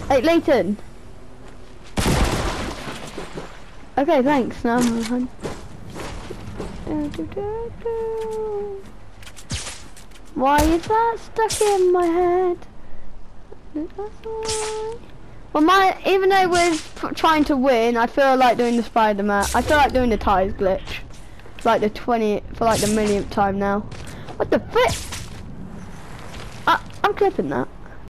Hey, Leighton. Okay, thanks. Now I'm on. Why is that stuck in my head? Well, even though we're trying to win, I feel like doing the Spider-Man. I feel like doing the tires glitch, like the 20 for like the millionth time now. What the frick? I'm clipping that.